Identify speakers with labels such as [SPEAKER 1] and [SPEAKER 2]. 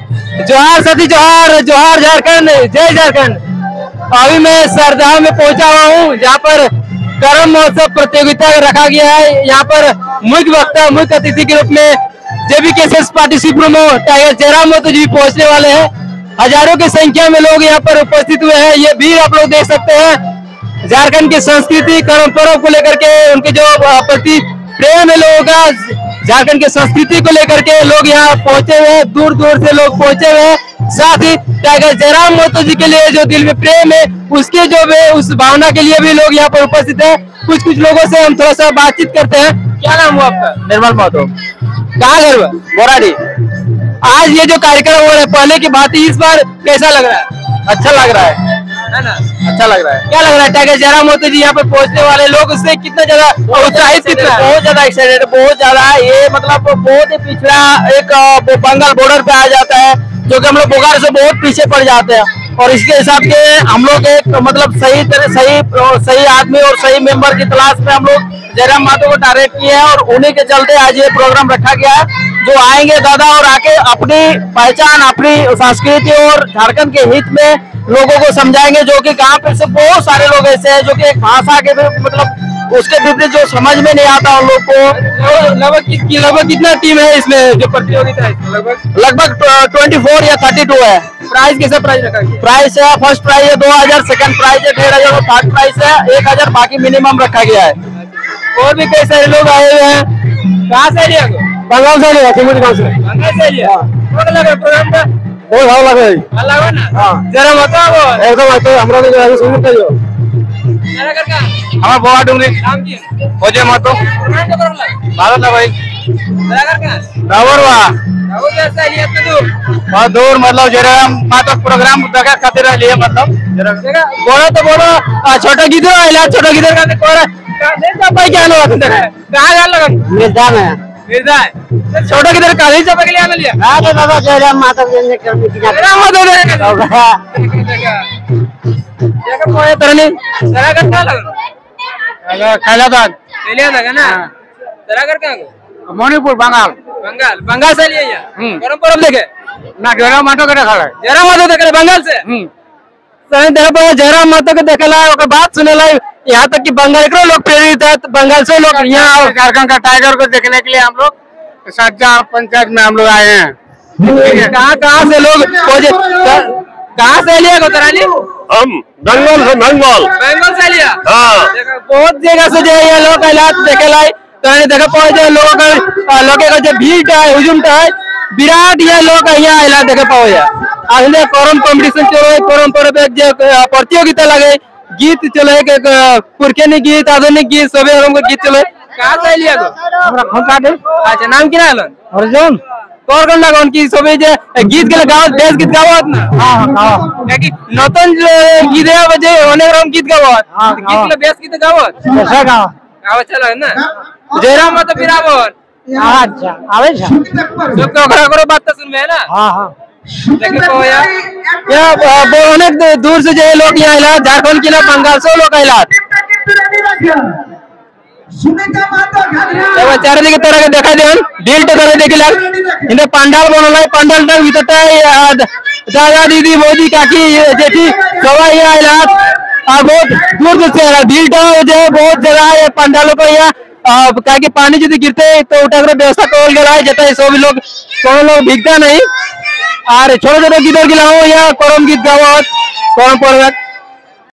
[SPEAKER 1] जोहार सती जोहार, जोहार झारखंड, जय झारखंड। अभी मैं सरदाहा में पहुंचा हुआ हूं, जहां पर करम महोत्सव प्रतियोगिता रखा गया है। यहाँ पर मुख्य वक्ता, मुख्य अतिथि के रूप में JBKSS party supremo Tiger Jairam Mahato ji पहुंचने वाले हैं। हजारों की संख्या में लोग यहाँ पर उपस्थित हुए हैं। ये भीड़ आप लोग देख सकते हैं। झारखंड की संस्कृति, कर्म पर्व को लेकर के उनके जो प्रति प्रेम है लोगों का, झारखंड की संस्कृति को लेकर के लोग यहाँ पहुंचे हुए हैं। दूर दूर से लोग पहुंचे हुए हैं। साथ ही टाइगर जयराम मोतो जी के लिए जो दिल में प्रेम है, उसके जो है उस भावना के लिए भी लोग यहाँ पर उपस्थित है। कुछ लोगों से हम थोड़ा सा बातचीत करते हैं। क्या नाम हुआ आपका?
[SPEAKER 2] निर्मल महतो।
[SPEAKER 1] कहाँ घर हुआ?
[SPEAKER 2] बोराडी।
[SPEAKER 1] आज ये जो कार्यक्रम हो रहा है, पहले की बात इस बार कैसा लग रहा है?
[SPEAKER 2] अच्छा लग रहा है
[SPEAKER 1] ना?
[SPEAKER 2] अच्छा लग रहा है।
[SPEAKER 1] क्या लग रहा है टाइगर जयराम मोतो जी यहाँ पे पहुंचने वाले लोग, उससे कितना ज्यादा उत्साहित, कितना
[SPEAKER 2] बहुत ज्यादा एक्साइटेड, बहुत ज्यादा। ये मतलब बहुत ही पिछड़ा एक बंगाल बॉर्डर पे आ जाता है, जो कि हम लोग बोकारो से बहुत पीछे पड़ जाते हैं। और इसके हिसाब के हम लोग एक मतलब सही आदमी और सही मेंबर की तलाश में हम लोग जयराम महतो को टारगेट किए हैं, और उन्हीं के चलते आज ये प्रोग्राम रखा गया है। जो आएंगे दादा और आके अपनी पहचान, अपनी संस्कृति और झारखंड के हित में लोगों को समझाएंगे, जो कि कहाँ पे से बहुत सारे लोग ऐसे हैं जो कि एक भाषा के मतलब उसके विपरीत जो समझ में नहीं आता उन लोग को।
[SPEAKER 1] लगभग कितना टीम है इसमें जो प्रतियोगिता है?
[SPEAKER 2] लगभग 24 या 32 है।
[SPEAKER 1] प्राइस कैसा प्राइस रखा गया?
[SPEAKER 2] प्राइस है, फर्स्ट प्राइस है 2000, सेकंड प्राइस है 1500 और थर्ड प्राइस है 1000, बाकी मिनिमम रखा गया है।
[SPEAKER 1] और भी कई सारे लोग आए हुए हैं। कहाँ से आइए?
[SPEAKER 2] बंगाल से लिया, गाँव से।
[SPEAKER 1] बंगाल से आइए। लगा प्रोग्राम का
[SPEAKER 2] बहुत भाव लगे
[SPEAKER 1] लगा ना? जरा बताओ।
[SPEAKER 2] एकदम हमरा तो सुन के जो हमारा बोआ डूंगरी
[SPEAKER 1] नाम की
[SPEAKER 2] खोजे महतो भारत है भाई। बहुत दूर मतलब जयराम महतो प्रोग्राम देखा खातिर लिए मतलब
[SPEAKER 1] बोलो तो बोलो। छोटा गिदर आइला, छोटा गिदर का कोरा भाई क्या लगा तुम? कहाँ जा लगा?
[SPEAKER 2] मिर्जा में।
[SPEAKER 1] मिर्जा है। छोटा गिदर का ही चपक लिया मिल गया।
[SPEAKER 2] हां तो दादा जयराम महतो ने करने की
[SPEAKER 1] जयराम महतो देखा कोई तरनी तेरा घर कहाँ लगा?
[SPEAKER 2] खैलाबाद
[SPEAKER 1] लगा ना? तेरा घर कहाँ?
[SPEAKER 2] मणिपुर, बंगाल।
[SPEAKER 1] बंगाल से लिए गरम परम देखे
[SPEAKER 2] ना जयराम महतो के देखा है।
[SPEAKER 1] जयराम महतो देखे बंगाल से। जयराम महतो के देखेला, बात सुनेला, यहाँ तक कि बंगाल के लोग प्रेरित है। बंगाल से लोग यहाँ
[SPEAKER 2] झारखंड का टाइगर को देखने के लिए हम लोग साजा पंचायत में हम लोग आए हैं।
[SPEAKER 1] कहाँ से लोग कहाँ से लिया गोतरानी?
[SPEAKER 3] हम बंगाल
[SPEAKER 1] से लिया। बहुत जगह से जो है लोग देखेला देखा पाओ लोगों का जो भीड़ है, हुजूम है विराट, ये लोग यहाँ आइला देखे पाओ। आगे करम कंपटीशन चलो, करम पर्व प्रतियोगिता लगे, गीत चले, पुरखनी गीत, आधुनिक गीत, सभी गीत चले। कहाँ से लिया अच्छा नाम क्या है?
[SPEAKER 2] अर्जुन
[SPEAKER 1] कौन कौन की सभी जो गीत के गाँव देश गीत गावत ना? नतन गीत बजे अनेक रकम गीत गावत, गीत के बेस गीत गावत चला ना? जयराम महतो बिराबर
[SPEAKER 2] अच्छा आवे छ
[SPEAKER 1] सब के ओकरा करो बात तो सुनबे है ना?
[SPEAKER 2] हां हां
[SPEAKER 1] देखे तो या अनेक दूर से जो लोग यहाँ आइला, झारखंड के ना बंगाल से लोग आइला। चार दिखे तरह के देखा देन दिल तो तरह देखे लाग इने पंडाल बनल, पंडाल तक भीतर दादा दीदी मोदी काकी जेठी सब यहाँ आइला। और बहुत दूर दूर से आइला, दिल तो जो बहुत जगह है पंडालों को यहाँ क्या कि पानी यदि गिरते तो उठा कर व्यवस्था कर गया है, जैसे सब लोग कौन लोग भीगता नहीं। और छोटे छोटे गीत गिलाओ या करम गीत गाओ, करम पर्व